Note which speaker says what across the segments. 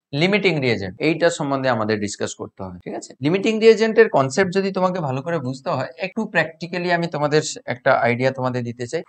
Speaker 1: Limiting reagent, এইটা সম্বন্ধে আমাদের ডিসকাস করতে হবে। ঠিক আছে, লিমিটিং রিয়েজেন্টের কনসেপ্ট যদি তোমাকে ভালো করে বুঝতে হয়, একটু প্র্যাকটিক্যালি আমি তোমাদের একটা আইডিয়া তোমাদের দিতে চাই।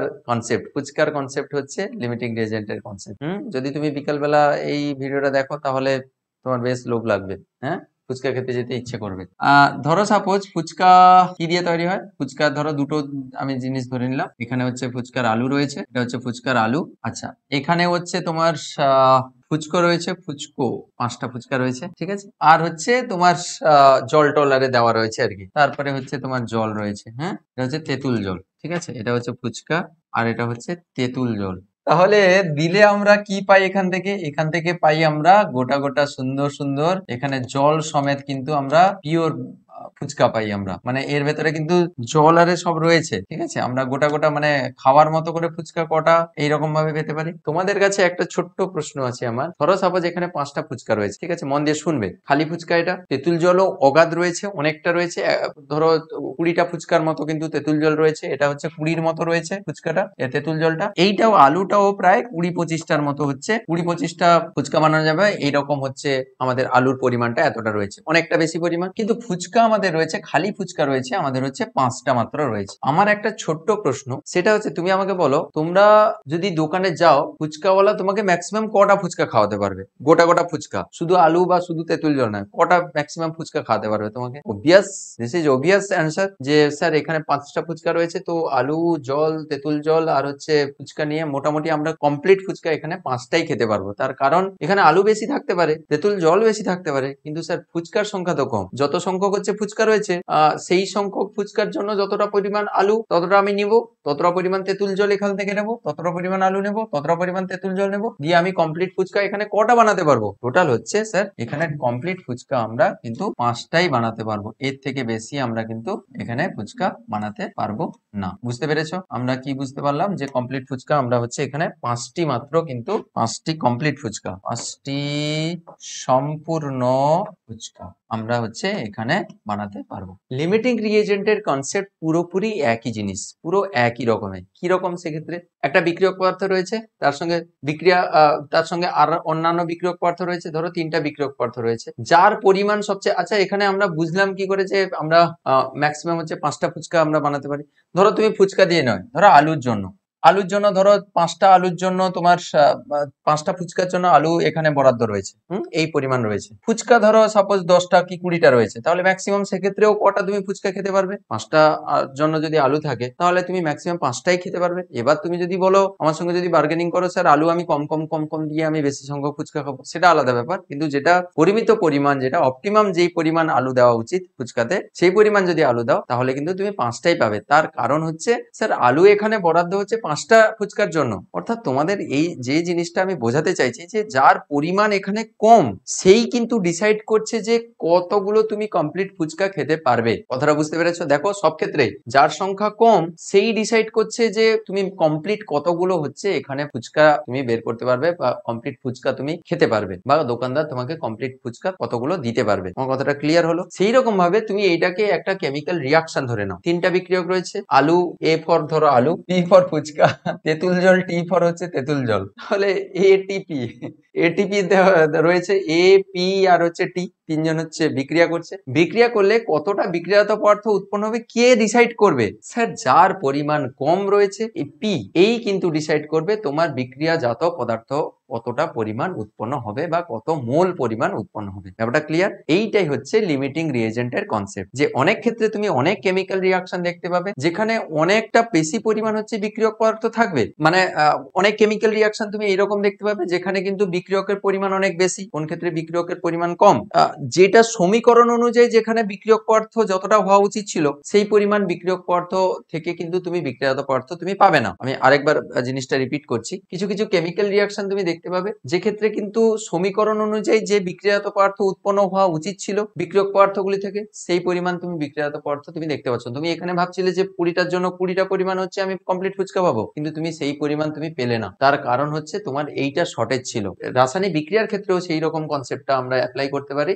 Speaker 1: ফুচকার কনসেপ্ট হচ্ছে লিমিটিং রিয়েজেন্টের কনসেপ্ট। যদি তুমি বিকালবেলা এই ভিডিওটা দেখো তাহলে তোমার বেশ লোভ লাগবে, হ্যাঁ, ফুচকা খেতে যেতে ইচ্ছে করবে। ধরো সাপোজ ফুচকা কি দিয়ে তৈরি হয়, ফুচকা ধরো দুটো আমি জিনিস ধরে নিলাম। এখানে হচ্ছে ফুচকার আলু রয়েছে, এটা হচ্ছে ফুচকার আলু। আচ্ছা, এখানে হচ্ছে তোমার ফুচকো রয়েছে, ফুচকো 5টা ফুচকা রয়েছে, ঠিক আছে। আর হচ্ছে তোমার জল টলারে দেওয়া রয়েছে আর কি। তারপরে হচ্ছে তোমার জল রয়েছে, হ্যাঁ, এটা হচ্ছে তেঁতুল জল, ঠিক আছে। এটা হচ্ছে ফুচকা আর এটা হচ্ছে তেঁতুল জল। তাহলে দিলে আমরা কি পাই এখান থেকে? এখান থেকে পাই আমরা গোটা গোটা সুন্দর সুন্দর এখানে জল সমেত কিন্তু আমরা পিওর ফুচকা পাই আমরা, মানে এর ভেতরে কিন্তু জল আরে সব রয়েছে, ঠিক আছে। আমরা গোটা গোটা মানে খাওয়ার মতো করে ফুচকা কটা এইরকম ভাবে পেতে পারি। তোমাদের কাছে একটা ছোট্ট প্রশ্ন আছে আমার। ধরো সাপোজ এখানে 5টা ফুচকা রয়েছে, ঠিক আছে, মন দিয়ে শুনবে। খালি ফুচকা এটা, তেঁতুল জলও অগাধ রয়েছে, অনেকটা রয়েছে। ধরো 20টা ফুচকার মতো কিন্তু তেঁতুল জল রয়েছে, এটা হচ্ছে 20র মতো রয়েছে ফুচকাটা, তেঁতুল জলটা। এইটাও আলুটাও প্রায় 20-25টার মতো হচ্ছে, 20-25টা ফুচকা বানানো যাবে এইরকম হচ্ছে। আমাদের আলুর পরিমাণটা এতটা রয়েছে, অনেকটা বেশি পরিমাণ। কিন্তু ফুচকা আমাদের রয়েছে, খালি ফুচকা রয়েছে আমাদের হচ্ছে 5টা মাত্র রয়েছে। আমার একটা ছোট্ট প্রশ্ন, সেটা হচ্ছে তুমি আমাকে বলো, তোমরা যদি দোকানে যাও, ফুচকাওয়ালা তোমাকে ম্যাক্সিমাম কটা ফুচকা খাওয়াতে পারবে? গোটা গোটা ফুচকা, শুধু আলু বা শুধু তেঁতুল জল নয়, কটা ম্যাক্সিমাম ফুচকা খাওয়াতে পারবে তোমাকে? দিস ইজ অবভিয়াস অ্যান্সার যে স্যার এখানে 5টা ফুচকা রয়েছে, তো আলু, জল, তেঁতুল জল আর হচ্ছে ফুচকা নিয়ে মোটামুটি আমরা কমপ্লিট ফুচকা এখানে 5টাই খেতে পারবো। তার কারণ এখানে আলু বেশি থাকতে পারে, তেঁতুল জল বেশি থাকতে পারে, কিন্তু স্যার ফুচকার সংখ্যা তো কম। যত সংখ্যক হচ্ছে ফুচকা রয়েছে, সেই সংখ্যক ফুচকার জন্য যতটা পরিমাণ আলু ততটা আমি নিব, ততটা পরিমাণ তেঁতুল জল এখান থেকে নেবো, ততটা পরিমাণ আলু নেবো, ততটা পরিমাণ তেঁতুল জল নেবো, দিয়ে আমি কমপ্লিট ফুচকা এখানে কটা বানাতে পারবো? টোটাল হচ্ছে স্যার এখানে কমপ্লিট ফুচকা আমরা কিন্তু 5টাই বানাতে পারবো, এর থেকে বেশি আমরা কিন্তু এখানে ফুচকা বানাতে পারবো না। বুঝতে পেরেছো? আমরা কি বুঝতে পারলাম যে কমপ্লিট ফুচকা আমরা হচ্ছে এখানে 5টি মাত্র, কিন্তু 5টি কমপ্লিট ফুচকা, 5টি সম্পূর্ণ ফুচকা আমরা হচ্ছে এখানে বানাতে পারবো। লিমিটিং রিএজেন্টের কনসেপ্ট পুরোপুরি একই জিনিস, পুরো একই রকমের। কি রকম? সেক্ষেত্রে একটা বিক্রিয়ক পদার্থ রয়েছে, তার সঙ্গে তার সঙ্গে আর অন্যান্য বিক্রিয়ক পদার্থ রয়েছে। ধরো 3টা বিক্রিয়ক পদার্থ রয়েছে, যার পরিমাণ সবচেয়ে, আচ্ছা এখানে আমরা বুঝলাম কি করে যে আমরা ম্যাক্সিমাম হচ্ছে 5টা ফুচকা আমরা বানাতে পারি। ধরো তুমি ফুচকা দিয়ে নয়, ধরো আলুর জন্য ধরো 5টা আলুর জন্য তোমার 5টা ফুচকার জন্য আলু এখানে বরাদ্দ রয়েছে, এই পরিমাণ রয়েছে। ফুচকা ধরো সাপোজ 10টা কি 20টা রয়েছে, তাহলে ম্যাক্সিমাম সেক্ষেত্রেও কটা তুমি ফুচকা খেতে পারবে? 5টা জন্য যদি আলু থাকে তাহলে তুমি ম্যাক্সিমাম 5টাই খেতে পারবে। এবার তুমি যদি বলো আমার সঙ্গে যদি বার্গেনিং করো, স্যার আলু আমি কম কম কম কম দিয়ে আমি বেশি সংখ্যক ফুচকা খাবো, সেটা আলাদা ব্যাপার। কিন্তু যেটা পরিমিত পরিমাণ, যেটা অপটিমাম, যেই পরিমাণ আলু দেওয়া উচিত ফুচকাতে, সেই পরিমাণ যদি আলু দাও তাহলে কিন্তু তুমি 5টাই পাবে। তার কারণ হচ্ছে স্যার আলু এখানে বরাদ্দ হচ্ছে 5টা ফুচকার জন্য। অর্থাৎ তোমাদের এই যে জিনিসটা আমি বোঝাতে চাইছি যে যার পরিমাণ এখানে কম, সেই কিন্তু ডিসাইড করছে যে কতগুলো তুমি কমপ্লিট ফুচকা খেতে পারবে। কথাটা বুঝতে পেরেছো? দেখো সব ক্ষেত্রে যার সংখ্যা কম সেই ডিসাইড করছে যে তুমি কমপ্লিট কতগুলো হচ্ছে এখানে ফুচকা তুমি বের করতে পারবে, বা কমপ্লিট ফুচকা তুমি খেতে পারবে, বা দোকানদার তোমাকে কমপ্লিট ফুচকা কতগুলো দিতে পারবে। আমার কথাটা ক্লিয়ার হলো? সেই রকম ভাবে তুমি এইটাকে একটা কেমিক্যাল রিয়াকশন ধরে নাও। 3টা বিক্রিয়ক রয়েছে, আলু, এ ফর ধরো আলু, টি ফর ফুচকা, তেঁতুল জল, টি ফর হচ্ছে তেঁতুল জল। তাহলে এটিপি এটিপি রয়েছে, এ, পি আর হচ্ছে টি, 3জন হচ্ছে বিক্রিয়া করছে। বিক্রিয়া করলে কতটা বিক্রিয়াজাত পদার্থ উৎপন্ন হবে কে ডিসাইড করবে? স্যার যার পরিমাণ কম রয়েছে, এই পি, এই কিন্তু ডিসাইড করবে তোমার বিক্রিয়াজাত পদার্থ কতটা পরিমাণ উৎপন্ন হবে বা কত মোল পরিমাণ উৎপন্ন হবে। ব্যাপারটা ক্লিয়ার? এইটাই হচ্ছে লিমিটিং রিএজেন্টের কনসেপ্ট, যে অনেক ক্ষেত্রে তুমি অনেক কেমিক্যাল রিয়াকশন দেখতে পাবে যেখানে অনেকটা বেশি পরিমাণ হচ্ছে বিক্রিয়ক পদার্থ থাকবে। মানে অনেক কেমিক্যাল রিয়াকশন তুমি এইরকম দেখতে পাবে যেখানে কিন্তু বিক্রিয়কের পরিমাণ অনেক বেশি, কোন ক্ষেত্রে বিক্রিয়কের পরিমাণ কম। যেটা সমীকরণ অনুযায়ী যেখানে বিক্রিয়ক পদার্থ যতটা হওয়া উচিত ছিল সেই পরিমাণ বিক্রিয়ক পদার্থ থেকে কিন্তু তুমি বিক্রিয়াজাত পদার্থ তুমি পাবে না। আমি আরেকবার জিনিসটা রিপিট করছি, কিছু কিছু কেমিক্যাল রিয়াকশন তুমি দেখতে পাবে যে ক্ষেত্রে কিন্তু সমীকরণ অনুযায়ী যে বিক্রিয়াজাত পদার্থ উৎপন্ন হওয়া উচিত ছিল বিক্রিয়ক পদার্থগুলি থেকে, সেই পরিমাণ তুমি বিক্রিয়াজাত পদার্থ তুমি দেখতে পাচ্ছ। তুমি এখানে ভাবছিলে যে 20টার জন্য 20টা পরিমাণ হচ্ছে আমি কমপ্লিট ফুচকা পাবো, কিন্তু তুমি সেই পরিমাণ তুমি পেলে না। তার কারণ হচ্ছে তোমার এইটা শর্টেজ ছিল। রাসায়নিক বিক্রিয়ার ক্ষেত্রেও সেই রকম কনসেপ্টটা আমরা অ্যাপ্লাই করতে পারি,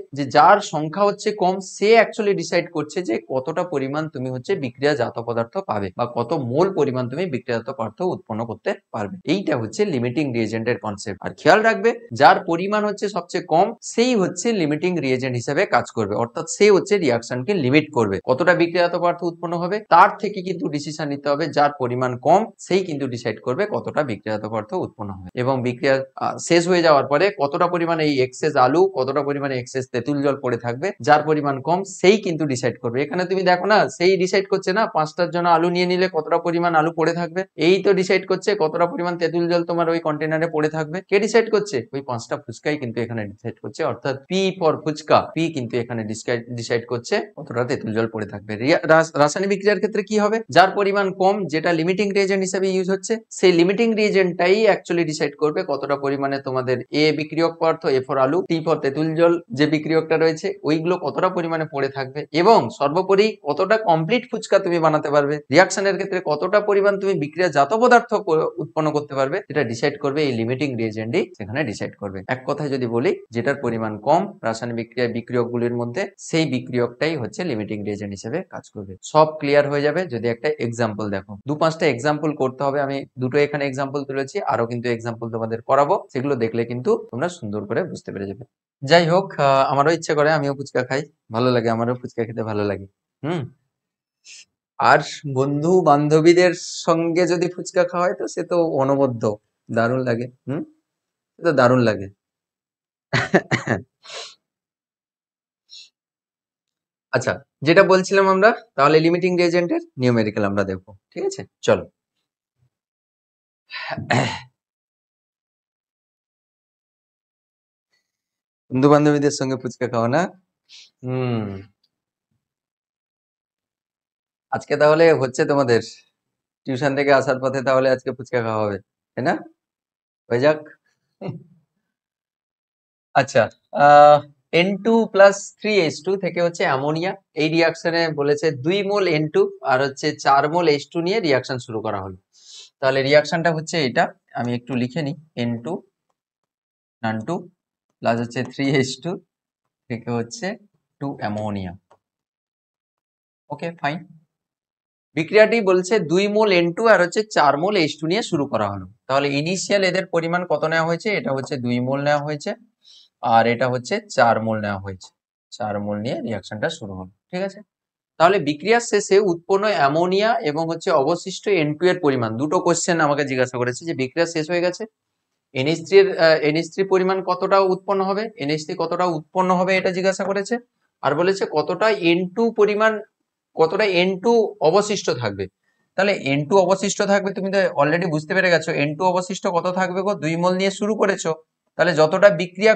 Speaker 1: যে যার সংখ্যা হচ্ছে কম সে অ্যাকচুয়ালি ডিসাইড করছে যে কতটা পরিমাণ তুমি হচ্ছে বিক্রিয়াজাত পদার্থ পাবে বা কত মোল পরিমাণ তুমি বিক্রিয়াজাত পদার্থ উৎপন্ন করতে পারবে। এইটা হচ্ছে লিমিটিং রিএজেন্টের কনসেপ্ট। আর খেয়াল রাখবে যার পরিমাণ হচ্ছে সবচেয়ে কম সেই হচ্ছে লিমিটিং রিএজেন্ট হিসেবে কাজ করবে, অর্থাৎ সে হচ্ছে রিয়াকশনকে লিমিট করবে। কতটা বিক্রিয়াজাত পদার্থ উৎপন্ন হবে তার থেকে কিন্তু ডিসিশন নিতে হবে, যার পরিমাণ কম সেই কিন্তু ডিসাইড করবে কতটা বিক্রিয়াজাত পদার্থ উৎপন্ন হবে। এবং বিক্রিয়া শেষ হয়ে যাওয়ার পরে কতটা পরিমাণে এই এক্সেস আলু কতটা পরিমাণে এক্সেস তেঁতুল জল পড়ে থাকবে যার পরিমাণ কম সেই কিন্তু ডিসাইড করবে। এখানে তুমি দেখো না সেই ডিসাইড করছে না, 5টার জন্য আলু নিয়ে নিলে কতটা পরিমাণ আলু পড়ে থাকবে, এই তো ডিসাইড করছে কতটা পরিমাণ তেঁতুল জল তোমার ওই কন্টেনারে পড়ে থাকবে। কে ডিসাইড করছে? ওই 5টা ফুচকাই কিন্তু এখানে ডিসাইড করছে, অর্থাৎ পি ফর ফুচকা, পি কিন্তু এখানে ডিসাইড করছে কতটা তেঁতুল জল পড়ে থাকবে। রাসায়নিক বিক্রিয়ার ক্ষেত্রে কি হবে? যার পরিমাণ কম যেটা লিমিটিং রিএজেন্ট হিসেবে ইউজ হচ্ছে সেই লিমিটিং রিএজেন্টটাই অ্যাকচুয়ালি ডিসাইড করবে কতটা পরিমাণে তোমাদের এ বিক্রিয়ক পদার্থ, এ ফর আলু, টি ফর তেঁতুল জল যে বিক্রিয়কটা রয়েছে ওইগুলো কতটা পরিমাণে পড়ে থাকবে, এবং সর্বোপরি কতটা কমপ্লিট ফুচকা তুমি বানাতে পারবে। রিয়াকশনের ক্ষেত্রে কতটা পরিমাণ তুমি বিক্রিয়াজাত পদার্থ উৎপন্ন করতে পারবে সেটা ডিসাইড করবে এই লিমিটিং রিএজেন্টই সেখানে ডিসাইড করবে। এক কথায় যদি বলি, যেটার পরিমাণ কম রাসায়নিক বিক্রিয়কগুলির মধ্যে সেই বিক্রিয়কটাই হচ্ছে লিমিটিং রিএজেন্ট হিসেবে কাজ করবে। সব ক্লিয়ার হয়ে যাবে যদি একটা এক্সাম্পল দেখো। 2-5টা এক্সাম্পল করতে হবে, আমি দুটো এখানে এক্সাম্পল তুলেছি, আরো কিন্তু এক্সাম্পল তোমাদের করাবো, সেগুলো দেখলে কিন্তু তোমরা সুন্দর করে বুঝতে পেরে যাবে। যাই হোক, আমারও ইচ্ছে করে আমিও ফুচকা খাই, ভালো লাগে, আমারও ফুচকা খেতে ভালো লাগে। আর বন্ধু বান্ধবীদের সঙ্গে যদি ফুচকা খাওয়া হয় তো সে তো অনবদ্য দারুণ লাগে। সে তো দারুণ লাগে। আচ্ছা, যেটা বলছিলাম আমরা, তাহলে লিমিটিং রিএজেন্টের নিউমেরিক্যাল আমরা দেখবো, ঠিক আছে? চলো। বন্ধু বান্ধবীদের সঙ্গে ফুচকা খাও না? হুম। আজকে তাহলে হচ্ছে তোমাদের টিউশন থেকে আসার পথে তাহলে আজকে ফুচকা খাওয়া হবে, তাই না? হয়ে যাক। আচ্ছা, N2+3H2 থেকে হচ্ছে অ্যামোনিয়া, এই রিয়াকশনে বলেছে 2 মোল N2 আর হচ্ছে 4 মোল H2 নিয়ে রিয়াকশন শুরু করা হলো। তাহলে রিয়াকশনটা হচ্ছে এটা, আমি একটু লিখে নিই, N2 N2 প্লাস হচ্ছে 3H2 থেকে হচ্ছে 2 অ্যামোনিয়া। Okay fine. বিক্রিয়াটি বলছে 2 মোল N2 আর হচ্ছে 4 মোল H2 নিয়ে শুরু করা হলো। তাহলে ইনিশিয়াল এদের পরিমাণ কত নেওয়া হয়েছে? এটা হচ্ছে 2 মোল নেওয়া হয়েছে আর এটা হচ্ছে 4 মোল নেওয়া হয়েছে। 4 মোল নিয়ে রিয়াকশনটা শুরু হলো, ঠিক আছে? তাহলে বিক্রিয়ার শেষে উৎপন্ন অ্যামোনিয়া এবং হচ্ছে অবশিষ্ট N2 এর পরিমাণ, দুটো কোশ্চেন আমাকে জিজ্ঞাসা করেছে যে বিক্রিয়া শেষ হয়ে গেছে, NH3 পরিমাণ কতটা উৎপন্ন হবে, NH3 কতটা উৎপন্ন হবে এটা জিজ্ঞাসা করেছে, আর বলেছে কতটা N2 পরিমাণ, কতটা N2 অবশিষ্ট থাকবে। তাহলে N2 অবশিষ্ট থাকবে, তুমি তো অলরেডি বুঝতে পেরে গেছো N2 অবশিষ্ট কত থাকবে গো, 2 মোল নিয়ে শুরু করেছো, তাহলে যতটা বিক্রিয়া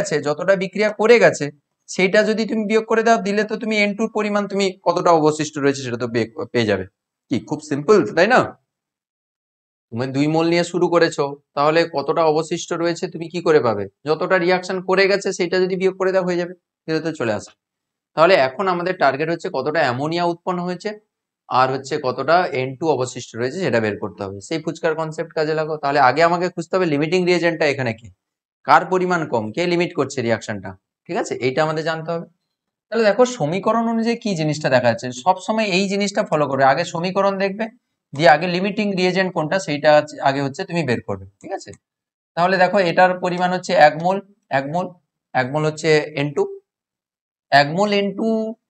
Speaker 1: করে গেছে সেটা যদি তুমি বিয়োগ করে দাও, দিলে তো তুমি N2 এর পরিমাণ তুমি কতটা অবশিষ্ট রয়েছে সেটা তো পেয়ে যাবে। কি খুব সিম্পল, তাই না? তুমি 2 মোল নিয়ে শুরু করেছো, তাহলে কতটা অবশিষ্ট রয়েছে তুমি কি করে পাবে? যতটা রিয়াকশন করে গেছে সেটা যদি বিয়োগ করে দেওয়া হয়ে যাবে, সেটা তো চলে আসে। তাহলে এখন আমাদের টার্গেট হচ্ছে কতটা অ্যামোনিয়া উৎপন্ন হয়েছে আর হচ্ছে কতটা N2 অবশিষ্ট রয়েছে সেটা বের করতে হবে। সেই ফুচকার কনসেপ্ট কাজে লাগো। তাহলে আগে আমাকে খুঁজতে হবে লিমিটিং রিএজেন্টটা এখানে কি, কার পরিমাণ কম, কে লিমিট করছে রিয়াকশনটা, ঠিক আছে? এইটা আমাদের জানতে হবে। তাহলে দেখো সমীকরণ অনুযায়ী কি জিনিসটা দেখা যাচ্ছে, সবসময় এই জিনিসটা ফলো করবে, আগে সমীকরণ দেখবে, দিয়ে আগে লিমিটিং রিএজেন্ট কোনটা সেইটা আগে হচ্ছে তুমি বের করবে, ঠিক আছে? তাহলে দেখো এটার পরিমাণ হচ্ছে 1 মোল, 1 মোল, 1 মোল হচ্ছে N2, 1 মোল N2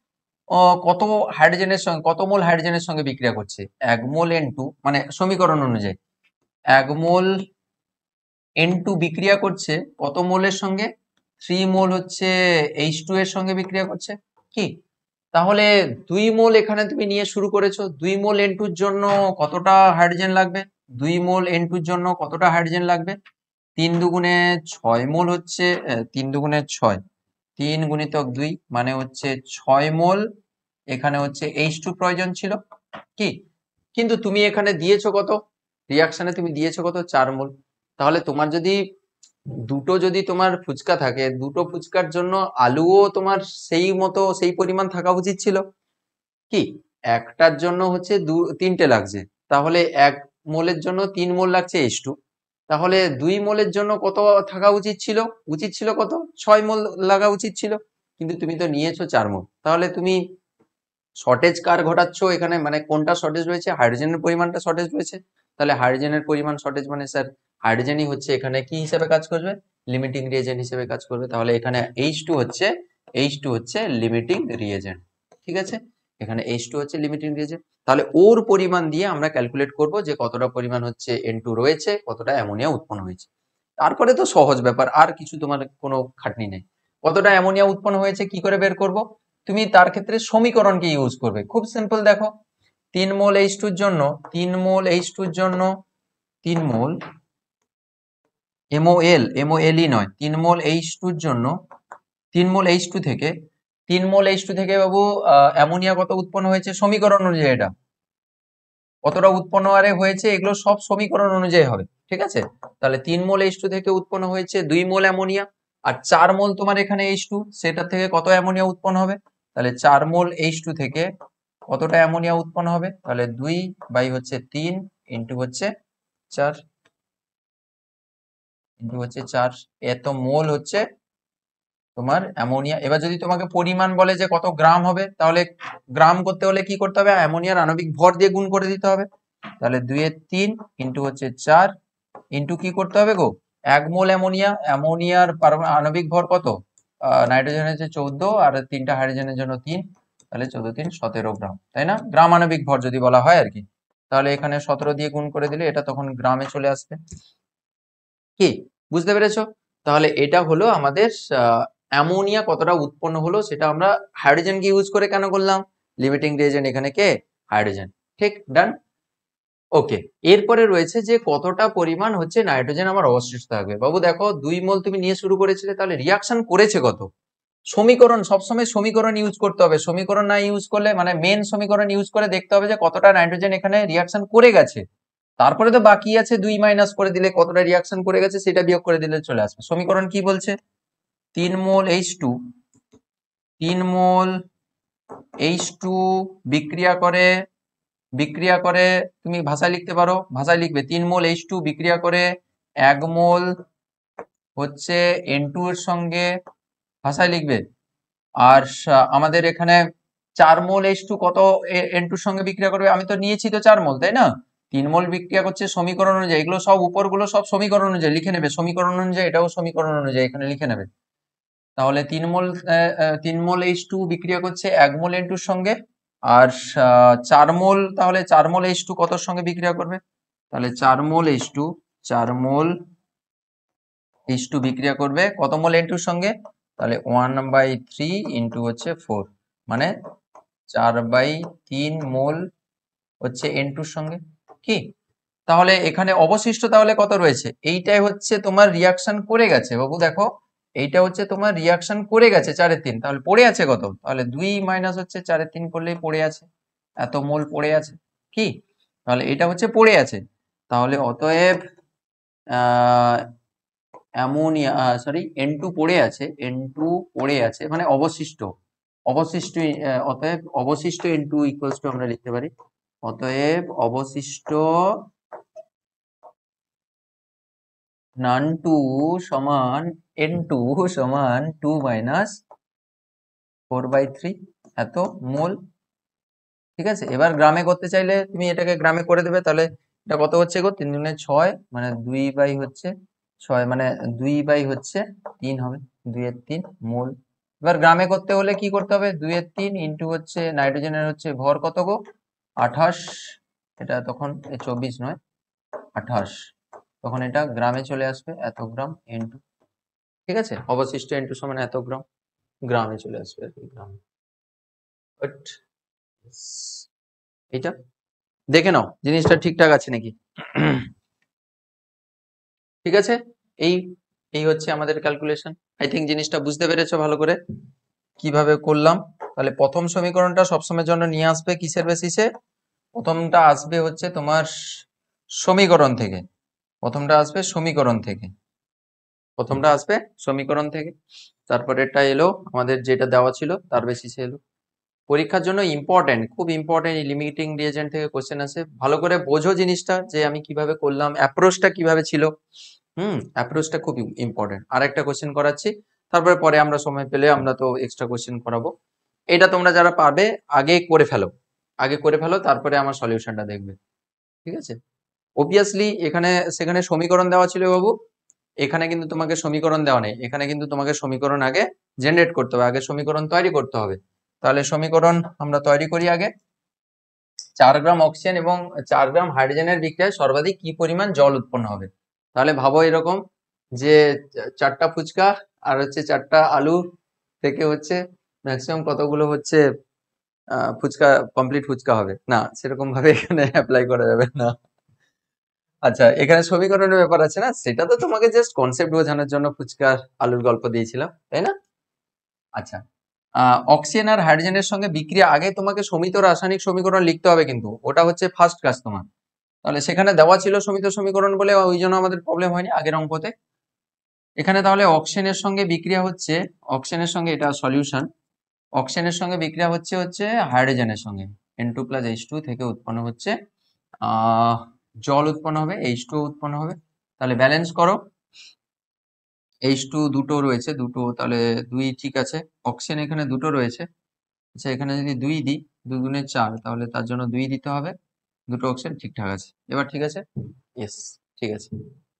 Speaker 1: কত হাইড্রোজেনের সঙ্গে, কত মোল হাইড্রোজেনের সঙ্গে বিক্রিয়া করছে? 1 মোল N2 মানে সমীকরণ অনুযায়ী 1 মোল N2 বিক্রিয়া করছে কত মোলের সঙ্গে? 3 মোল হচ্ছে H2 এর সঙ্গে বিক্রিয়া করছে, কি? তাহলে 2 মোল এখানে তুমি নিয়ে শুরু করেছো, 2 মোল N2 এর জন্য কতটা হাইড্রোজেন লাগবে? 2 মোল N2 এর জন্য কতটা হাইড্রোজেন লাগবে? 3 দুগুণে 6 মোল হচ্ছে, 3 দুগুণে 6, 3 গুণিতক 2 মানে হচ্ছে 6 মোল এখানে হচ্ছে H2 প্রয়োজন ছিল, কি? কিন্তু তুমি এখানে দিয়েছো কত, রিয়াকশনে তুমি দিয়েছো কত, 4 মোল। তাহলে তোমার যদি দুটো যদি তোমার ফুচকা থাকে, দুটো ফুচকার জন্য আলুও তোমার সেই মতো সেই পরিমাণ থাকা উচিত ছিল, কি? একটার জন্য হচ্ছে 3টে লাগছে, তাহলে 1 মোলের জন্য 3 মোল লাগছে H2, তাহলে 2 মোলের জন্য কত থাকা উচিত ছিল? উচিত ছিল কত? 6 মোল লাগা উচিত ছিল। কিন্তু তুমি তো নিয়েছো 4 মোল, তাহলে তুমি শর্টেজ কার ঘটাচ্ছ এখানে, মানে কোনটা শর্টেজ রয়েছে? হাইড্রোজেনের পরিমাণটা শর্টেজ রয়েছে। তাহলে হাইড্রোজেনের পরিমাণ শর্টেজ মানে স্যার হাইড্রোজেনই হচ্ছে এখানে কি হিসেবে কাজ করবে? লিমিটিং রিএজেন্ট হিসেবে কাজ করবে। তাহলে এখানে H2 হচ্ছে লিমিটিং রিএজেন্ট। ঠিক আছে, এখানে H2 হচ্ছে লিমিটিং রিএজেন্ট। তাহলে ওর পরিমাণ দিয়ে আমরা ক্যালকুলেট করব যে কতটা পরিমাণ হচ্ছে N2 রয়েছে, কতটা অ্যামোনিয়া উৎপন্ন হয়েছে। তারপরে তো সহজ ব্যাপার, আর কিছু তোমার কোনো খাটনি নেই। কতটা অ্যামোনিয়া উৎপন্ন হয়েছে কি করে বের করব? তুমি তার ক্ষেত্রে সমীকরণকে ইউজ করবে। খুব সিম্পল, দেখো 3 মোল H2 এর জন্য 3 মোল H2 এর জন্য 3 মোল MOLই নয়, 3 মোল H2 এর জন্য 3 মোল H2 থেকে 3 মোল H2 থেকে বাবু অ্যামোনিয়া কত উৎপন্ন হয়েছে সমীকরণ অনুযায়ী, এটা কতটা উৎপন্ন হারে হয়েছে এগুলো সব সমীকরণ অনুযায়ী হবে। ঠিক আছে, তাহলে 3 মোল H2 থেকে উৎপন্ন হয়েছে 2 মোল অ্যামোনিয়া, আর 4 মোল তোমার এখানে H2, সেটা থেকে কত অ্যামোনিয়া উৎপন্ন হবে? তাহলে 4 মোল H2 থেকে কতটা অ্যামোনিয়া উৎপন্ন হবে? তাহলে 2 বাই হচ্ছে 3 ইন্টু হচ্ছে 4 ইন্টু হচ্ছে 4, এত মোল হচ্ছে তোমার অ্যামোনিয়া। এবার যদি তোমাকে পরিমাণ বলে যে কত গ্রাম হবে, তাহলে গ্রাম করতে হলে কি করতে হবে? অ্যামোনিয়ার আণবিক ভর দিয়ে গুণ করে দিতে হবে। তাহলে 2 এর 3 ইন্টু হচ্ছে 4 ইন্টু কি করতে হবে গো? 1 মোল অ্যামোনিয়া, অ্যামোনিয়ার আণবিক ভর কত? নাইট্রোজেনের যে 14 আর 3টা হাইড্রোজেনের জন্য 3, তাহলে 14 3 17 গ্রাম, তাই না? গ্রাম আণবিক ভর যদি বলা হয় আর কি, তাহলে এখানে 17 দিয়ে গুণ করে দিলে এটা তখন গ্রামে চলে আসবে। কি বুঝতে পেরেছো? তাহলে এটা হলো আমাদের অ্যামোনিয়া কতটা উৎপন্ন হলো, সেটা আমরা হাইড্রোজেনকে ইউজ করে কেন করলাম? লিমিটিং রিএজেন্ট এখানে কে? হাইড্রোজেন। ঠিক, ডান। ওকে, এরপরে রয়েছে যে কতটা পরিমাণ হচ্ছে নাইট্রোজেন আমার অবশিষ্ট থাকবে। বাবু দেখো 2 মোল তুমি নিয়ে শুরু করেছিলে, তাহলে রিয়াকশন করেছে কত? সমীকরণ, সবসময় সমীকরণ ইউজ করতে হবে। সমীকরণ না ইউজ করলে মানে মেন সমীকরণ ইউজ করে দেখতে হবে যে কতটা নাইট্রোজেন এখানে রিয়াকশন করে গেছে। তারপরে তো বাকি আছে 2 মাইনাস করে দিলে কতটা রিয়াকশন করে গেছে সেটা বিয়োগ করে দিলে চলে আসবে। সমীকরণ কি বলছে? 3 মোল H2 বিক্রিয়া করে তুমি ভাষায় লিখতে পারো, ভাষায় লিখবে 3 মোল H2 বিক্রিয়া করে 1 মোল হচ্ছে N2 এর সঙ্গে, ভাষায় লিখবে। আর আমাদের এখানে 4 মোল H2 কত N2 এর সঙ্গে বিক্রিয়া করবে? আমি তো নিয়েছি তো 4 মোল, তাই না? 3 মোল বিক্রিয়া করছে সমীকরণ অনুযায়ী, এগুলো সব উপরগুলো সব সমীকরণ অনুযায়ী লিখে নেবে, সমীকরণ অনুযায়ী, এটাও সমীকরণ অনুযায়ী এখানে লিখে নেবে। তাহলে 3 মোল H2 বিক্রিয়া করছে 1 মোল N2 এর সঙ্গে, আর 4 মোল, তাহলে 4 মোল H2 কতর সঙ্গে বিক্রিয়া করবে? তাহলে 4 মোল H2 বিক্রিয়া করবে কত মোল N2 এর সঙ্গে? তাহলে 1/3 ইন্টু হচ্ছে 4, মানে 4/3 মোল হচ্ছে N2 এর সঙ্গে। কি, তাহলে এখানে অবশিষ্ট তাহলে কত রয়েছে? এইটাই হচ্ছে তোমার রিয়াকশন করে গেছে বাবু, দেখো এইটা হচ্ছে তোমার রিয়াকশন করে গেছে 4/3, তাহলে পড়ে আছে কত? তাহলে 2 মাইনাস হচ্ছে 4/3 করলেই পড়ে আছে, এত মোল পড়ে আছে। কি, তাহলে এটা হচ্ছে পড়ে আছে। তাহলে অতএব অ্যামোনিয়া N2 পড়ে আছে, N2 পড়ে আছে মানে অবশিষ্ট, অতএব অবশিষ্ট N2 ইকুয়ালস টু আমরা লিখতে পারি, অতএব অবশিষ্ট NaN2 সমান N2 সমান 2 মাইনাস 4/3 এত মোল। ঠিক আছে, এবার গ্রামে করতে চাইলে তুমি এটাকে গ্রামে করে দেবে। তাহলে এটা কত হচ্ছে গো? 3 দুগুণে 6, মানে 2 বাই হচ্ছে 6, মানে 2 বাই হচ্ছে 3 হবে, 2 এর 3 মোল। এবার গ্রামে করতে হলে কি করতে হবে? 2 এর 3 ইন্টু হচ্ছে নাইট্রোজেনের হচ্ছে ভর কত গো? 28, এটা তখন 24 নয় 28, তখন এটা গ্রামে চলে আসবে, এত গ্রাম N2। ঠিক আছে, অবশিষ্ট N2 সমান এত গ্রাম, গ্রামে চলে আসবে আর কি, গ্রামে। বাট এটা দেখে নাও জিনিসটা ঠিকঠাক আছে নাকি। ঠিক আছে, এই এই হচ্ছে আমাদের ক্যালকুলেশন। আই থিঙ্ক জিনিসটা বুঝতে পেরেছো ভালো করে কিভাবে করলাম। তাহলে প্রথম সমীকরণটা সবসময়ের জন্য নিয়ে আসবে কিসের বেসিসে? প্রথমটা আসবে হচ্ছে তোমার সমীকরণ থেকে, প্রথমটা আসবে সমীকরণ থেকে, তারপরে এটা এলো আমাদের যেটা দেওয়া ছিল তার বেসিসে এলো। পরীক্ষার জন্য ইম্পর্টেন্ট, খুব ইম্পর্টেন্ট, লিমিটিং রিএজেন্ট থেকে কোশ্চেন আসে। ভালো করে বোঝো জিনিসটা যে আমি কিভাবে করলাম, অ্যাপ্রোচটা কিভাবে ছিল। অ্যাপ্রোচটা খুব ইম্পর্টেন্ট। আর একটা কোশ্চেন করাচ্ছি, তারপরে পরে আমরা সময় পেলে আমরা তো এক্সট্রা কোশ্চেন করাবো। এটা তোমরা যারা পারবে আগে করে ফেলো, তারপরে আমার সলিউশনটা দেখবে, ঠিক আছে? অবভিয়াসলি এখানে সেখানে সমীকরণ দেওয়া ছিল বাবু, এখানে কিন্তু তোমাকে সমীকরণ দেওয়া নেই, এখানে কিন্তু তোমাকে সমীকরণ আগে জেনারেট করতে হবে, আগে সমীকরণ তৈরি করতে হবে। তাহলে সমীকরণ আমরা তৈরি করি আগে। 4 গ্রাম অক্সিজেন এবং 4 গ্রাম হাইড্রোজেনের বিক্রিয়ায় সর্বাধিক কি পরিমাণ জল উৎপন্ন হবে। তাহলে ভাবো এরকম যে 4টা ফুচকা আর হচ্ছে 4টা আলু থেকে হচ্ছে ম্যাক্সিমাম কতগুলো হচ্ছে ফুচকা, কমপ্লিট ফুচকা হবে না, সেরকম ভাবে এখানে অ্যাপ্লাই করা যাবে না। আচ্ছা, এখানে সমীকরণের ব্যাপার আছে না, সেটা তো তোমাকে জাস্ট কনসেপ্ট বোঝানোর জন্য ফুচকার আলুর গল্প দিয়েছিলাম, তাই না? আচ্ছা, অক্সিজেন আর হাইড্রোজেনের সঙ্গে বিক্রিয়া আগে তোমাকে সমিত রাসায়নিক সমীকরণ লিখতে হবে, কিন্তু ওটা হচ্ছে ফার্স্ট কাজ তোমার। তাহলে সেখানে দেওয়া ছিল সমিত সমীকরণ বলে ওই জন্য আমাদের প্রবলেম হয়নি আগের অঙ্কতে। এখানে তাহলে অক্সিজেনের সঙ্গে বিক্রিয়া হচ্ছে, অক্সিজেনের সঙ্গে এটা সলিউশন, অক্সিজেনের সঙ্গে বিক্রিয়া হচ্ছে হাইড্রোজেনের সঙ্গে N2+H2 থেকে উৎপন্ন হচ্ছে জল উৎপন্ন হবে, H2 উৎপন্ন হবে। তাহলে ব্যালেন্স করো, H2 দুটো রয়েছে, দুটো, তাহলে 2 ঠিক আছে। অক্সিজেন এখানে দুটো রয়েছে, আচ্ছা এখানে যদি 2 দিই, 2 দুগুণে 4, তাহলে তার জন্য 2 দিতে হবে, দুটো অক্সিজেন ঠিকঠাক আছে। এবার ঠিক আছে, ইয়েস ঠিক আছে,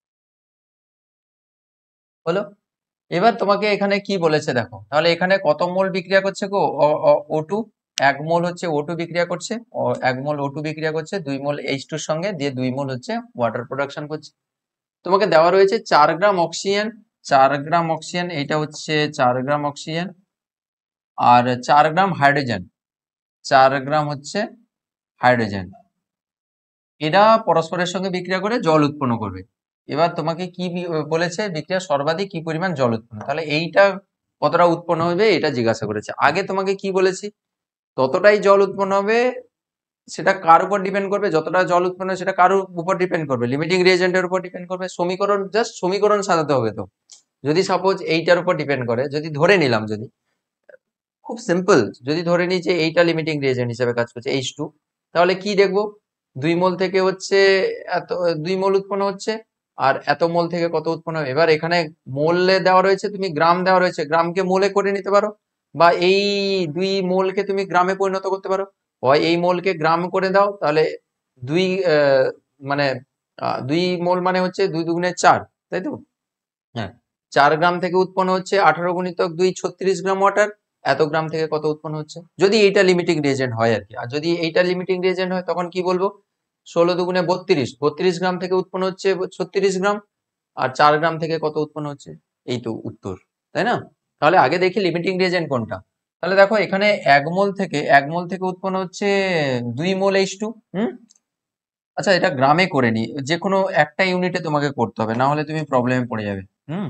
Speaker 1: হলো। এবার তোমাকে এখানে কি বলেছে দেখো, তাহলে এখানে কত মোল বিক্রিয়া করছে গো, O2, 1 মোল হচ্ছে O2 বিক্রিয়া করছে, 1 মোল O2 বিক্রিয়া করছে 2 মোল H2 এর সঙ্গে, দিয়ে 2 মোল হচ্ছে ওয়াটার প্রোডাকশন করছে। তোমাকে দেওয়া রয়েছে 4 গ্রাম অক্সিজেন, 4 গ্রাম অক্সিজেন, এটা হচ্ছে 4 গ্রাম অক্সিজেন আর 4 গ্রাম হাইড্রোজেন, 4 গ্রাম হচ্ছে হাইড্রোজেন, এরা পরস্পরের সঙ্গে বিক্রিয়া করে জল উৎপন্ন করবে। এবার তোমাকে কি বলেছে, বিক্রিয়া সর্বাধিক কি পরিমাণ জল উৎপন্ন, তাহলে এইটা কতটা উৎপন্ন হবে এটা জিজ্ঞাসা করেছে। আগে তোমাকে কি বলেছি, ততটাই জল উৎপন্ন হবে, সেটা কার উপর ডিপেন্ড করবে, যতটা জল উৎপন্ন হবে সেটা কার উপর ডিপেন্ড করবে, লিমিটিং রিয়েজেন্টের উপর ডিপেন্ড করবে। সমীকরণ জাস্ট সমীকরণ সাজাতে হবে। তো যদি সাপোজ এইটার উপর ডিপেন্ড করে, যদি ধরে নিলাম, যদি খুব সিম্পল, যদি ধরে নিই যে এইটা লিমিটিং রিয়েজেন্ট হিসেবে কাজ করছে H2, তাহলে কি দেখবো, 2 মোল থেকে হচ্ছে এত, 2 মোল উৎপন্ন হচ্ছে, আর এত মোল থেকে কত উৎপন্ন হবে। এবার এখানে মোলে দেওয়া রয়েছে, তুমি গ্রাম দেওয়া রয়েছে, গ্রামকে মোলে করে নিতে পারো, বা এই 2 মোলকে তুমি গ্রামে পরিণত করতে পারো, হয় এই মোলকে গ্রাম করে দাও, তাহলে 2 মানে 2 মোল মানে হচ্ছে 2 দুগুণে 4, তাই তো? হ্যাঁ, 4 গ্রাম থেকে উৎপন্ন হচ্ছে 18 গুণিতক 2 36 গ্রাম ওয়াটার, এত গ্রাম থেকে কত উৎপন্ন হচ্ছে, যদি এইটা লিমিটিং রিয়েজেন্ট হয় আর কি। আর যদি এইটা লিমিটিং রিয়েজেন্ট হয় তখন কি বলবো, 16 দুগুণে 32, 32 গ্রাম থেকে উৎপন্ন হচ্ছে 36 গ্রাম, আর 4 গ্রাম থেকে কত উৎপন্ন হচ্ছে, এই তো উত্তর, তাই না? তাহলে আগে দেখি লিমিটিং রিয়েজেন্ট কোনটা। তাহলে দেখো এখানে 1 মোল থেকে উৎপন্ন হচ্ছে 2 মোল H2। আচ্ছা, এটা গ্রামে করে নি, যে কোনো একটা ইউনিটে তোমাকে করতে হবে, না হলে তুমি প্রবলেমে পড়ে যাবে।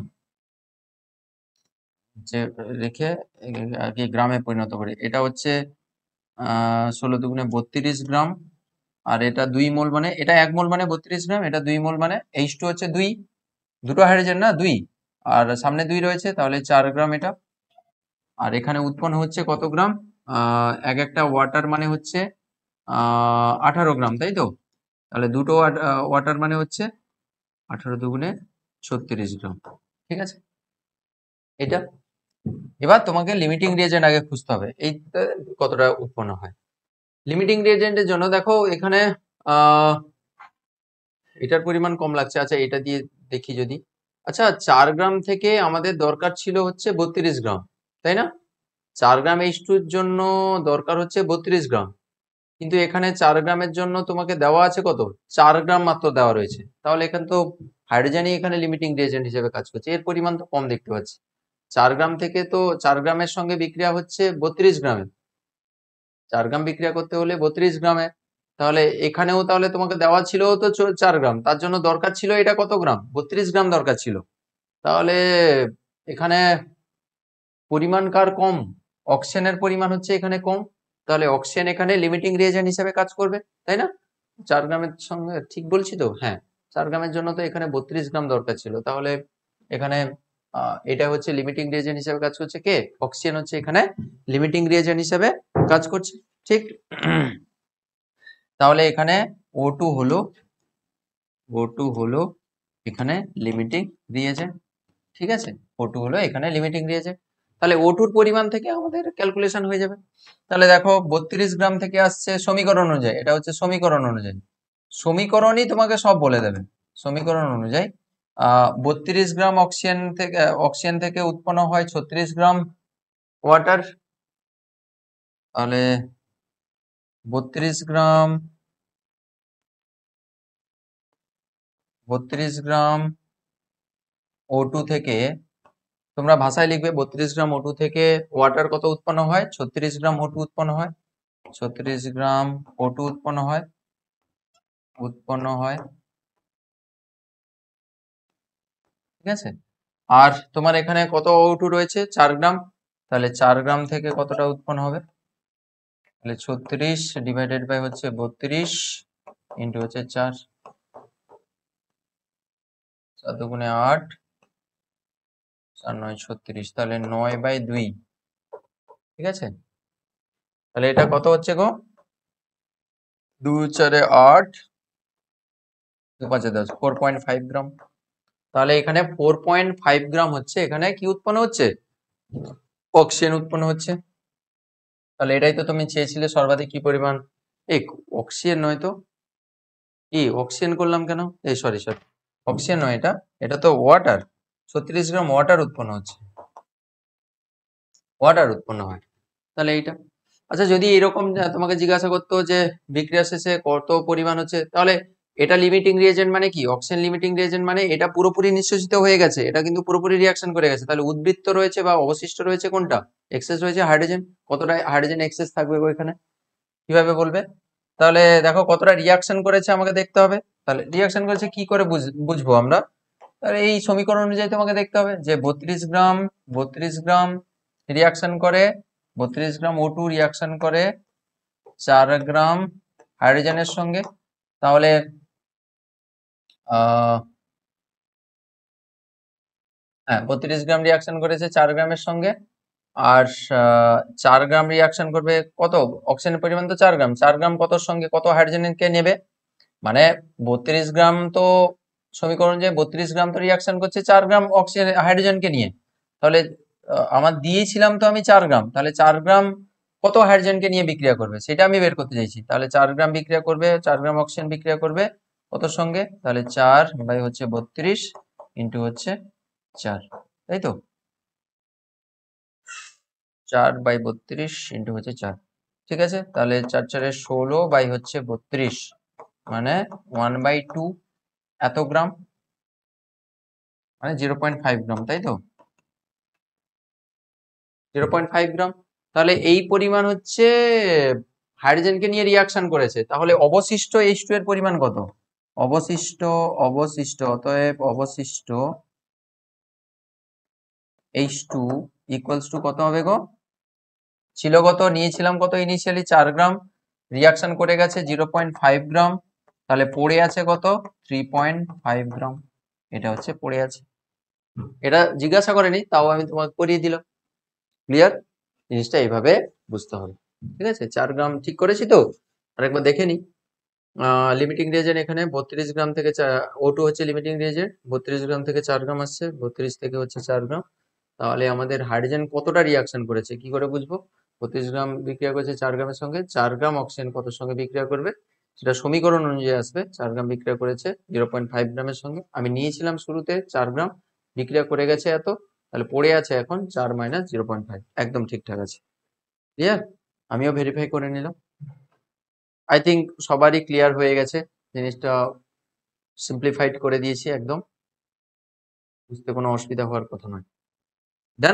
Speaker 1: যে রেখে আগে গ্রামে পরিণত করি, এটা হচ্ছে 16 দুগুণে 32 গ্রাম, আর এটা 2 মোল মানে, এটা 1 মোল মানে 32 গ্রাম, এটা 2 মোল মানে H2 হচ্ছে 2, দুটো হাইড্রোজেন না 2, আর সামনে 2 রয়েছে, তাহলে 4 গ্রাম এটা। আর এখানে উৎপন্ন হচ্ছে কত গ্রাম, এক একটা ওয়াটার মানে হচ্ছে 18 গ্রাম, তাই তো? তাহলে দুটো ওয়াটার মানে হচ্ছে 18 দুগুণে 36 গ্রাম, ঠিক আছে এটা। এবার তোমাকে লিমিটিং রিয়েজেন্ট আগে খুঁজতে হবে, এই কতটা উৎপন্ন হয়। লিমিটিং রিয়েজেন্টের জন্য দেখো এখানে আহ এটার পরিমাণ কম লাগছে, আচ্ছা এটা দিয়ে দেখি যদি। আচ্ছা, 4 গ্রাম থেকে আমাদের দরকার ছিল হচ্ছে 32 গ্রাম, তাই না? 4 গ্রাম H2 এর জন্য দরকার হচ্ছে 32 গ্রাম, কিন্তু এখানে 4 গ্রামের জন্য তোমাকে দেওয়া আছে কত, 4 গ্রাম মাত্র দেওয়া রয়েছে, তাহলে এখানে তো হাইড্রোজেনই এখানে লিমিটিং রিয়েজেন্ট হিসেবে কাজ করছে, এর পরিমাণ তো কম দেখতে পাচ্ছি। 4 গ্রাম থেকে তো 4 গ্রামের সঙ্গে বিক্রিয়া হচ্ছে 32 গ্রামে, 4 গ্রাম বিক্রিয়া করতে হলে 32 গ্রামে, তাহলে এখানেও তাহলে তোমাকে দেওয়া ছিল তো 4 গ্রাম, তার জন্য দরকার ছিল এটা কত গ্রাম, 32 গ্রাম দরকার ছিল। তাহলে এখানে পরিমাণ কার কম, অক্সিজেনের পরিমাণ হচ্ছে এখানে কম, তাহলে অক্সিজেন এখানে লিমিটিং রিয়েজেন্ট হিসেবে কাজ করবে, তাই না? 4 গ্রামের সঙ্গে ঠিক বলছি তো? হ্যাঁ, 4 গ্রামের জন্য তো এখানে 32 গ্রাম দরকার ছিল, তাহলে এখানে এটা হচ্ছে লিমিটিং রিয়েজেন্ট হিসেবে কাজ করছে, কে, অক্সিজেন হচ্ছে এখানে লিমিটিং রিয়েজেন্ট হিসেবে কাজ করছে, ঠিক। তাহলে এখানে O2 হলো, O2 হলো এখানে লিমিটিং রিয়েজেন্ট, ঠিক আছে। O2 হলো এখানে লিমিটিং রিয়েজেন্ট। তাহলে O2 এর পরিমাণ থেকে আমাদের ক্যালকুলেশন হয়ে যাবে। তাহলে দেখো 32 গ্রাম থেকে আসছে সমীকরণ অনুযায়ী, এটা হচ্ছে সমীকরণ অনুযায়ী, সমীকরণই তোমাকে সব বলে দেবে। সমীকরণ অনুযায়ী 32 গ্রাম অক্সিজেন থেকে উৎপন্ন হয় 36 গ্রাম ওয়াটার। তাহলে 32 গ্রাম O2 থেকে, তোমরা ভাষায় লিখবে 32 গ্রাম O2 থেকে ওয়াটার কত উৎপন্ন হয়, 36 গ্রাম O2 উৎপন্ন হয়। 36 গ্রাম O2 উৎপন্ন হয়, ঠিক আছে। আর তোমার এখানে কত O2 রয়েছে, 4 গ্রাম। তাহলে 4 গ্রাম থেকে কতটা উৎপন্ন হবে, তাহলে 36 ডিভাইডেড বাই হচ্ছে 32 ইন্টু হচ্ছে 4, 4 দুগুণে 8, 4 9 36, তাহলে 9/2, ঠিক আছে। তাহলে এটা কত হচ্ছে গো, 2 4 8, 2 5 10, 4.5 গ্রাম। তাহলে এখানে 4.5 গ্রাম হচ্ছে, এখানে কি উৎপন্ন হচ্ছে, অক্সিজেন উৎপন্ন হচ্ছে। তাহলে এটাই তো তুমি চেয়েছিলে সর্বাধিক কি পরিমাণ, এই অক্সিজেন নয় তো, কি অক্সিজেন করলাম কেন, এই সরি অক্সিজেন নয়, এটা তো ওয়াটার। 36 গ্রাম ওয়াটার উৎপন্ন হচ্ছে, ওয়াটার উৎপন্ন হয়। তাহলে এইটা, আচ্ছা যদি এরকম তোমাকে জিজ্ঞাসা করতো যে বিক্রিয়া শেষে কত পরিমাণ হচ্ছে, তাহলে এটা লিমিটিং রিয়েজেন্ট মানে কি, অক্সিজেন লিমিটিং রিয়েজেন্ট মানে এটা পুরোপুরি নিঃশেষিত হয়ে গেছে, এটা কিন্তু পুরোপুরি রিয়াকশন করে গেছে। তাহলে উদ্বৃত্ত রয়েছে বা অবশিষ্ট রয়েছে কোনটা, এক্সেস রয়েছে হাইড্রোজেন। কতটা হাইড্রোজেন এক্সেস থাকবে ওইখানে, কিভাবে বলবে, তাহলে দেখো কতটা রিয়াকশন করেছে আমাকে দেখতে হবে। তাহলে রিয়াকশন করেছে কি করে বুঝবো আমরা, তাহলে এই সমীকরণ অনুযায়ী তোমাকে দেখতে হবে যে 32 গ্রাম রিয়াকশন করে, 32 গ্রাম O2 রিয়াকশন করে 4 গ্রাম হাইড্রোজেনের সঙ্গে। তাহলে হ্যাঁ 32 গ্রাম রিয়াকশন করেছে 4 গ্রামের সঙ্গে, আর 4 গ্রাম রিয়াকশন করবে কত, অক্সিজেনের পরিমাণ তো 4 গ্রাম, 4 গ্রাম কতর সঙ্গে কত হাইড্রোজেনকে নেবে, মানে 32 গ্রাম তো সমীকরণ যে 32 গ্রাম তো রিয়াকশন করছে 4 গ্রাম অক্সিজেন হাইড্রোজেনকে নিয়ে। তাহলে আমার দিয়েছিলাম তো আমি 4 গ্রাম, তাহলে 4 গ্রাম কত হাইড্রোজেনকে নিয়ে বিক্রিয়া করবে সেটা আমি বের করতে চাইছি। তাহলে 4 গ্রাম বিক্রিয়া করবে, 4 গ্রাম অক্সিজেন বিক্রিয়া করবে কত সঙ্গে, তাহলে 4 বাই হচ্ছে 32 ইন্টু হচ্ছে 4, তাই তো, 4 বাই 32 ইন্টু হচ্ছে 4, ঠিক আছে। তাহলে 4 4 16 বাই হচ্ছে 32, মানে 1/2 এত গ্রাম, মানে 0.5 গ্রাম, তাই তো, 0.5 গ্রাম। তাহলে এই পরিমাণ হচ্ছে হাইড্রোজেনকে নিয়ে রিয়াকশন করেছে। তাহলে অবশিষ্ট H2 এর পরিমাণ কত, অতএব অবশিষ্ট H2 ইকুয়ালস টু কত হবে গো, ছিল কত, নিয়েছিলাম কত ইনিশিয়ালি 4 গ্রাম, রিয়াকশন করে গেছে 0.5 গ্রাম, তাহলে পড়ে আছে কত 3.5 গ্রাম, এটা হচ্ছে পড়ে আছে। এটা জিজ্ঞাসা করেনি, তাও আমি তোমাকে করিয়ে দিলাম। ক্লিয়ার, জিনিসটা এইভাবে বুঝতে হবে, ঠিক আছে। 4 গ্রাম ঠিক করেছি তো, আরেকবার দেখে নি। লিমিটিং রিয়েজেন্ট এখানে 32 গ্রাম থেকে O2 হচ্ছে লিমিটিং রিয়েজেন্ট, 32 গ্রাম থেকে 4 গ্রাম আসছে, 32 থেকে হচ্ছে 4 গ্রাম। তাহলে আমাদের হাইড্রোজেন কতটা রিয়াকশন করেছে কি করে বুঝবো, 32 গ্রাম বিক্রিয়া করেছে 4 গ্রামের সঙ্গে, 4 গ্রাম অক্সিজেন কত সঙ্গে বিক্রিয়া করবে সেটা সমীকরণ অনুযায়ী আসবে। 4 গ্রাম বিক্রিয়া করেছে 0.5 গ্রামের সঙ্গে, আমি নিয়েছিলাম শুরুতে 4 গ্রাম, বিক্রিয়া করে গেছে এত, তাহলে পড়ে আছে এখন 4 মাইনাস 0.5, একদম ঠিকঠাক আছে। ক্লিয়ার, আমিও ভেরিফাই করে নিলাম। আই থিঙ্ক সবারই ক্লিয়ার হয়ে গেছে জিনিসটা, সিম্পলিফাইড করে দিয়েছি একদম, বুঝতে কোনো অসুবিধা হওয়ার কথা নয়। ডান,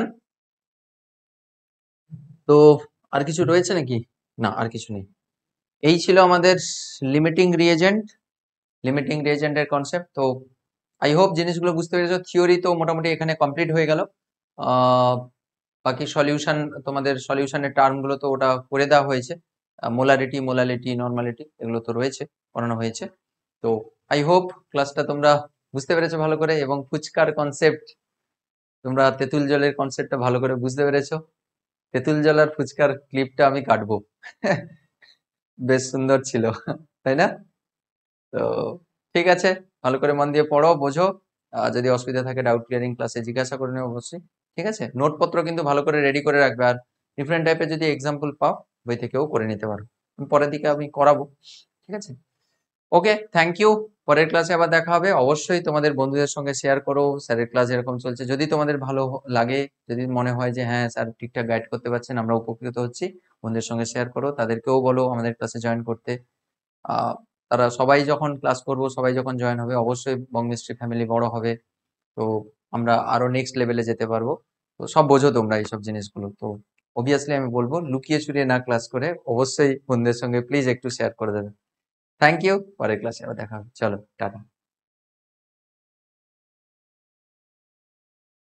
Speaker 1: তো আর কিছু রয়েছে নাকি, না আর কিছু নেই। এই ছিল আমাদের লিমিটিং রিয়েজেন্টের কনসেপ্ট। তো আই হোপ জিনিসগুলো বুঝতে পেরেছো। থিওরি তো মোটামুটি এখানে কমপ্লিট হয়ে গেল, বাকি সলিউশন, তোমাদের সলিউশনের টার্মগুলো তো ওটা করে দেওয়া হয়েছে, মোলালিটি নর্মালিটি এগুলো তো রয়েছে, পড়ানো হয়েছে। তো আই হোপ ক্লাসটা তোমরা বুঝতে পেরেছো ভালো করে, এবং ফুচকার কনসেপ্ট, তোমরা তেঁতুল জলের কনসেপ্টটা ভালো করে বুঝতে পেরেছো। তেঁতুল জল আর ফুচকার ক্লিপটা আমি কাটবো বেশ সুন্দর ছিল তাই না। তো ঠিক আছে, ভালো করে মন দিয়ে পড়ো, বোঝো, যদি অসুবিধা থাকে ডাউট ক্লিয়ারিং ক্লাসে জিজ্ঞাসা করে নেবে অবশ্যই। ঠিক আছে, নোটপত্র কিন্তু ভালো করে রেডি করে রাখবে। আর ডিফারেন্ট টাইপের যদি এক্সাম্পল পাও বই থেকেও করে নিতে পারো, পরের দিকে আমি করাবো। ঠিক আছে, ওকে, থ্যাংক ইউ। পরের ক্লাসে আবার দেখা হবে। অবশ্যই তোমাদের বন্ধুদের সঙ্গে শেয়ার করো স্যারের ক্লাস এরকম চলছে। যদি তোমাদের ভালো লাগে, যদি মনে হয় যে হ্যাঁ স্যার ঠিকঠাক গাইড করতে পারছেন, আমরা উপকৃত হচ্ছি, বন্ধুদের সঙ্গে শেয়ার করো, তাদেরকেও বলো আমাদের ক্লাসে জয়েন করতে। তারা সবাই যখন ক্লাস করবো, সবাই যখন জয়েন হবে, অবশ্যই বঙ্গমিস্ট্রি ফ্যামিলি বড় হবে। তো আমরা আরো নেক্সট লেভেলে যেতে পারবো। তো সব বোঝো তোমরা এইসব জিনিসগুলো। তো অবভিয়াসলি আমি বলবো লুকিয়ে চুরিয়ে না ক্লাস করে অবশ্যই বন্ধুদের সঙ্গে প্লিজ একটু শেয়ার করে দেবে। থ্যাংক ইউ, পরের ক্লাসে আবার দেখা হবে। চলো, টাটা।